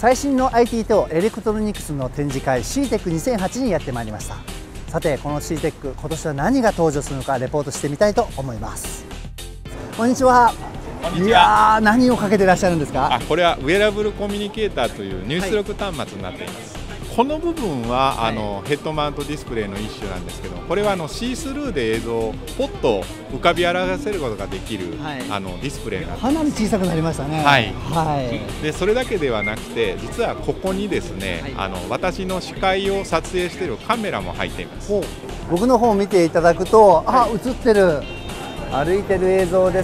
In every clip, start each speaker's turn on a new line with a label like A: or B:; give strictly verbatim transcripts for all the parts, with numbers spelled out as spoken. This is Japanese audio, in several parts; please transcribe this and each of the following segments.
A: 最新の アイティー とエレクトロニクスの展示会 シーテックにせんはち にやってまいりました。さてこの シーテック 今年は何が登場するのかレポートしてみたいと思います。こんにちは。いやー、何をかけてらっしゃるんですか？
B: あ、これはウェアラブルコミュニケーターという入出力端末になっています。はい、この部分は、はい、あのヘッドマウントディスプレイの一種なんですけど、これはあのシースルーで映像をポッと浮かび上がらせることができる、はい、あのディスプレイになっています。
A: かなり小さくなりましたね。
B: はい、
A: はい、
B: でそれだけではなくて、実はここにですね、はい、あの私の視界を撮影しているカメラも入っています。
A: 僕の方を見ていただくと、あ、映ってる、歩いてる映像です。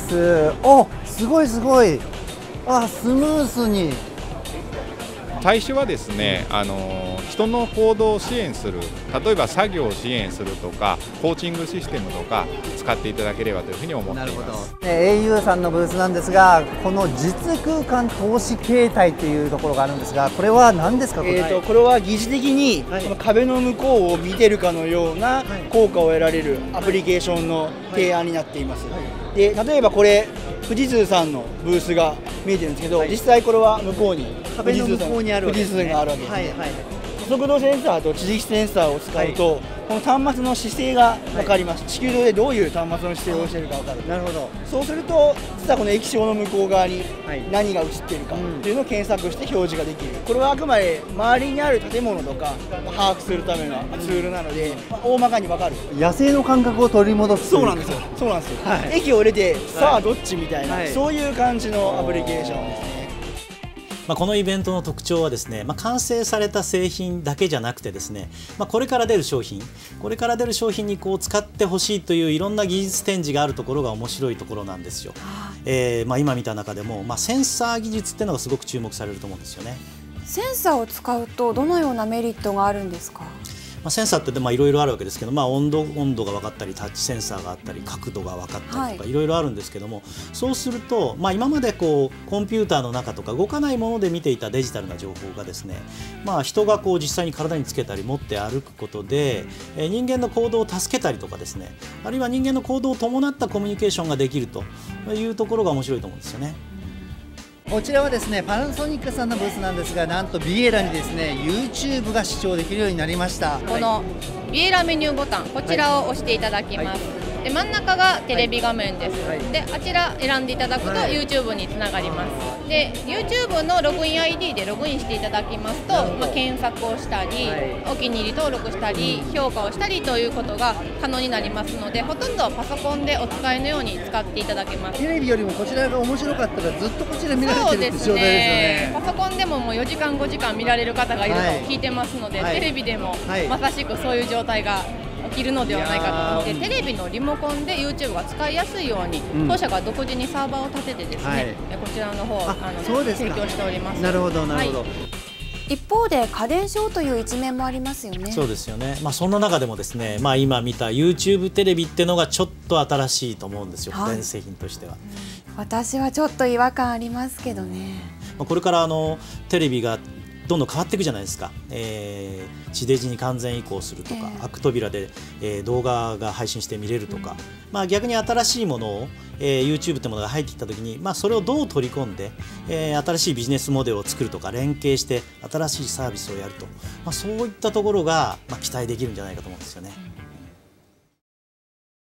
A: お、すごいすごい。あ、スムースに。
B: 最初はですね、あの人の行動を支援する、例えば作業を支援するとかコーチングシステムとか使っていただければというふうに思っています。
A: エーユー さんのブースなんですが、この実空間透視形態というところがあるんですが、これは何ですか？
C: えーとこれは疑似的に、はい、壁の向こうを見てるかのような効果を得られるアプリケーションの提案になっています。はい、で例えばこれ富士通さんのブースが見えてるんですけど、はい、実際これは向こうに
A: 壁の向こうにあるわけですね。
C: 富士通があるわけですね。加速度センサーと地磁気センサーを使うと、はい、この端末の姿勢が分かります。はい、地球上でどういう端末の姿勢をしているか分かる。なるほど。そうすると実はこの液晶の向こう側に何が映っているかというのを検索して表示ができる。これはあくまで周りにある建物とか把握するためのツールなので、大まかに分かる。
A: 野生の感覚を取り戻す。
C: そうなんですよ。そうなんですよ。はい、駅を出てさあどっちみたいな、はい、そういう感じのアプリケーションですね。
D: まあこのイベントの特徴はですね、まあ、完成された製品だけじゃなくてですね、まあ、これから出る商品これから出る商品にこう使ってほしいといういろんな技術展示があるところが面白いところなんですよ。えーまあ、今見た中でも、まあ、センサー技術っていうのがすごく注目されると思うんですよね。
E: センサーを使うとどのようなメリットがあるんですか？
D: まあ、センサーっていろいろあるわけですけど、まあ、温度温度が分かったりタッチセンサーがあったり角度が分かったりとかいろいろあるんですけども、そうすると、まあ、今までこうコンピューターの中とか動かないもので見ていたデジタルな情報がですね、まあ、人がこう実際に体につけたり持って歩くことで、えー、人間の行動を助けたりとかですね、あるいは人間の行動を伴ったコミュニケーションができるというところが面白いと思うんですよね。
A: こちらはですねパナソニックさんのブースなんですが、なんとビエラにですね YouTube が視聴できるようになりました。
F: このビエラメニューボタン、こちらを押していただきます。はい、で真ん中がテレビ画面です。はい、であちら選んでいただくと YouTube につながります。で YouTube のログイン アイディー でログインしていただきますと、まあ、検索をしたり、はい、お気に入り登録したり評価をしたりということが可能になりますので、ほとんどパソコンでお使いのように使っていただけます。
A: テレビよりもこちらが面白かったらずっとこちら見られてるって状態ですよね。
F: パソコンでももうよじかんごじかん見られる方がいると聞いてますので、はい、テレビでもまさしくそういう状態が起きるのではないかと思って、テレビのリモコンで YouTube が使いやすいように、うん、当社が独自にサーバーを立ててですね、はい、こちらの方あの提供しております。
A: なるほどなるほど。
E: はい、一方で家電ショーという一面もありますよね。
D: そうですよね。まあそんな中でもですね、まあ今見た YouTube テレビっていうのがちょっと新しいと思うんですよ。家電製品としては。
E: 私はちょっと違和感ありますけどね。
D: まあこれからあのテレビがどんどん変わっていくじゃないですか。えー、地デジに完全移行するとか、えー、アク扉で、えー、動画が配信して見れるとか、うん、まあ逆に新しいものを、えー、YouTube ってものが入ってきたときに、まあ、それをどう取り込んで、えー、新しいビジネスモデルを作るとか連携して新しいサービスをやると、まあ、そういったところが、まあ、期待できるんじゃないかと思うんですよね。